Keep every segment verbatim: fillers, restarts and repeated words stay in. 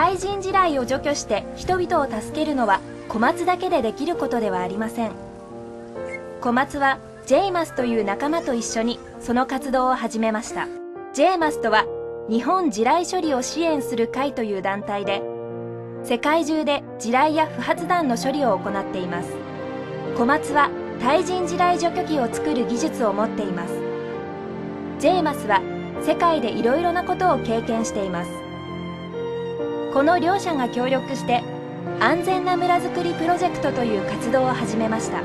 対人地雷を除去して人々を助けるのは小松だけでできることではありません。小松はジェイマスという仲間と一緒にその活動を始めました。ジェイマスとは日本地雷処理を支援する会という団体で、世界中で地雷や不発弾の処理を行っています。小松は対人地雷除去機を作る技術を持っています。ジェイマスは世界でいろいろなことを経験しています。この両者が協力して安全な村づくりプロジェクトという活動を始めました。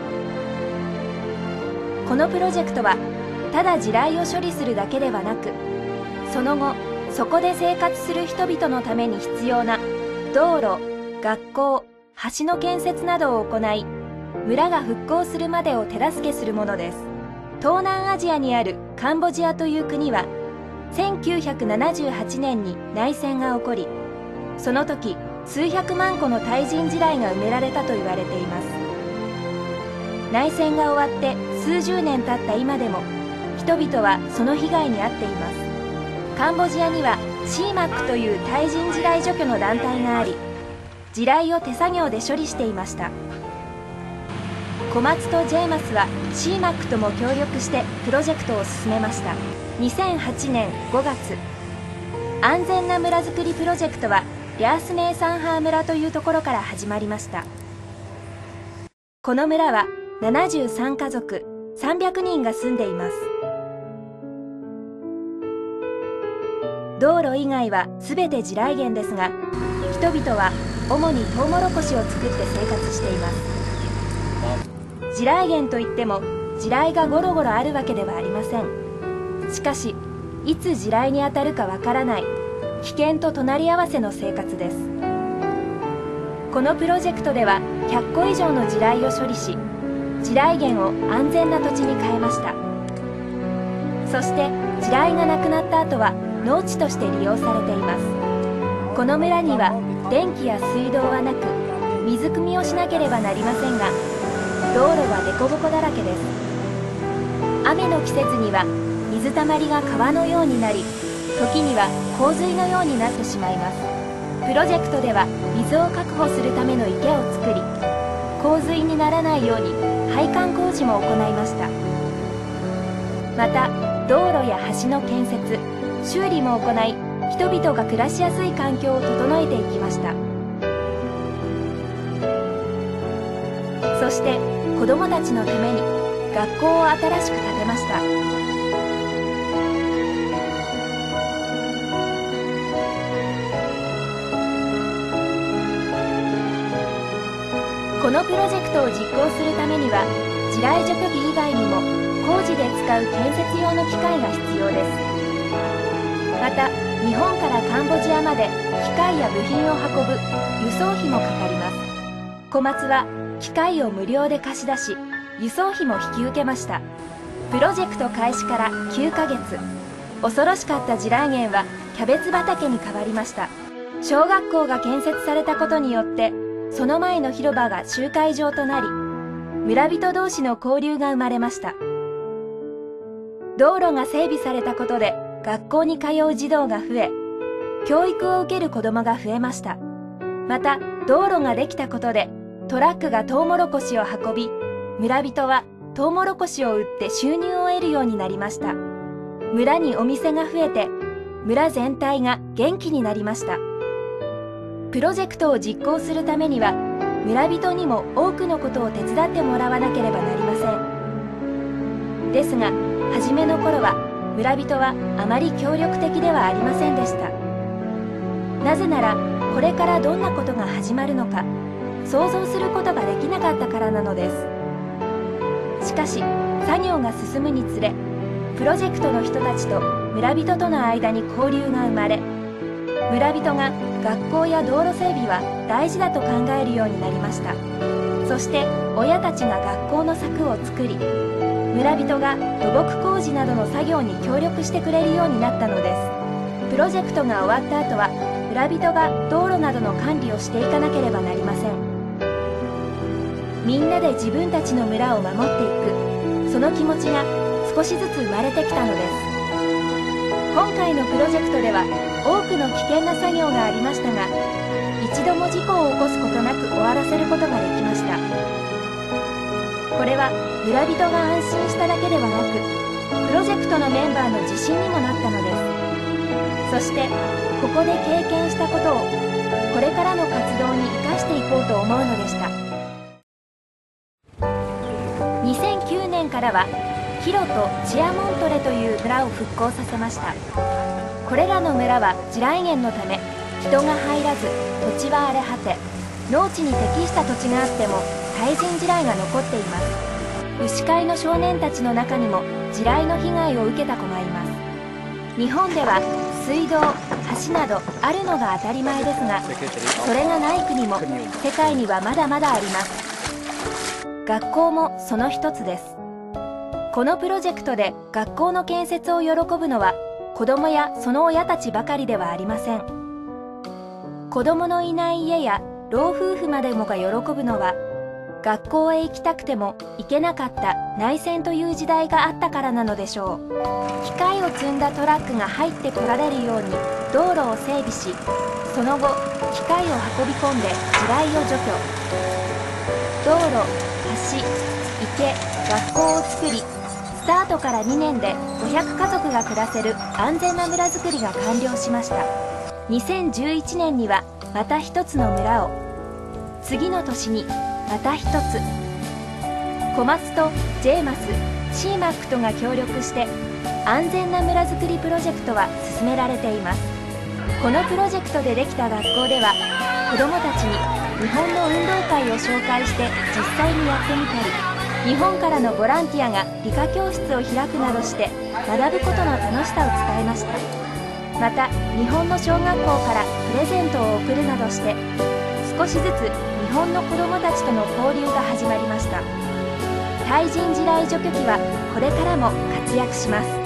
このプロジェクトはただ地雷を処理するだけではなく、その後そこで生活する人々のために必要な道路、学校、橋の建設などを行い、村が復興するまでを手助けするものです。東南アジアにあるカンボジアという国はせんきゅうひゃくななじゅうはちねんに内戦が起こり、その時数百万個の対人地雷が埋められたと言われています。内戦が終わって数十年経った今でも人々はその被害に遭っています。カンボジアには シーマック という対人地雷除去の団体があり、地雷を手作業で処理していました。小松とジェイマスは シーマック とも協力してプロジェクトを進めました。にせんはちねんごがつ、安全な村づくりプロジェクトはリャースネーサンハー村というところから始まりました。この村はななじゅうさんかぞくさんびゃくにんが住んでいます。道路以外は全て地雷原ですが、人々は主にトウモロコシを作って生活しています。地雷原といっても地雷がゴロゴロあるわけではありません。しかしいつ地雷に当たるかわからない危険と隣り合わせの生活です。このプロジェクトではひゃっこ以上の地雷を処理し、地雷原を安全な土地に変えました。そして地雷がなくなった後は農地として利用されています。この村には電気や水道はなく、水汲みをしなければなりませんが、道路は凸凹だらけです。雨の季節には水たまりが川のようになり、時には洪水のようになってしまいます。プロジェクトでは水を確保するための池を作り、洪水にならないように配管工事も行いました。また道路や橋の建設、修理も行い、人々が暮らしやすい環境を整えていきました。そして子どもたちのために学校を新しく建てました。このプロジェクトを実行するためには、地雷除去機以外にも工事で使う建設用の機械が必要です。また日本からカンボジアまで機械や部品を運ぶ輸送費もかかります。小松は機械を無料で貸し出し、輸送費も引き受けました。プロジェクト開始からきゅうかげつ、恐ろしかった地雷原はキャベツ畑に変わりました。小学校が建設されたことによって、その前の広場が集会場となり、村人同士の交流が生まれました。道路が整備されたことで学校に通う児童が増え、教育を受ける子どもが増えました。また道路ができたことでトラックがトウモロコシを運び、村人はトウモロコシを売って収入を得るようになりました。村にお店が増えて、村全体が元気になりました。プロジェクトを実行するためには、村人にも多くのことを手伝ってもらわなければなりません。ですが初めの頃は村人はあまり協力的ではありませんでした。なぜならこれからどんなことが始まるのか想像することができなかったからなのです。しかし作業が進むにつれ、プロジェクトの人たちと村人との間に交流が生まれ、村人が学校や道路整備は大事だと考えるようになりました。そして親たちが学校の柵を作り、村人が土木工事などの作業に協力してくれるようになったのです。プロジェクトが終わった後は村人が道路などの管理をしていかなければなりません。みんなで自分たちの村を守っていく、その気持ちが少しずつ生まれてきたのです。今回のプロジェクトでは多くの危険な作業がありましたが、 一度も事故を起こすことなく終わらせることができました。これは村人が安心しただけではなく、プロジェクトのメンバーの自信にもなったのです。そしてここで経験したことをこれからの活動に生かしていこうと思うのでした。にせんきゅうねんからはヒロとチアモントレという村を復興させました。これらの村は地雷原のため人が入らず、土地は荒れ果て、農地に適した土地があっても対人地雷が残っています。牛飼いの少年たちの中にも地雷の被害を受けた子がいます。日本では水道、橋などあるのが当たり前ですが、それがない国も世界にはまだまだあります。学校もその一つです。このプロジェクトで学校の建設を喜ぶのは子どもやその親たちばかりではありません。子どものいない家や老夫婦までもが喜ぶのは、学校へ行きたくても行けなかった内戦という時代があったからなのでしょう。機械を積んだトラックが入ってこられるように道路を整備し、その後機械を運び込んで地雷を除去。道路、橋、池、学校を作り、スタートからにねんでごひゃくかぞくが暮らせる安全な村づくりが完了しました。にせんじゅういちねんにはまた一つの村を、次の年にまた一つ。コマスと ジェイマス、シーマック とが協力して安全な村づくりプロジェクトは進められています。このプロジェクトでできた学校では、子どもたちに日本の運動会を紹介して実際にやってみたり、日本からのボランティアが理科教室を開くなどして学ぶことの楽しさを伝えました。また日本の小学校からプレゼントを贈るなどして、少しずつ日本の子どもたちとの交流が始まりました。対人地雷除去機はこれからも活躍します。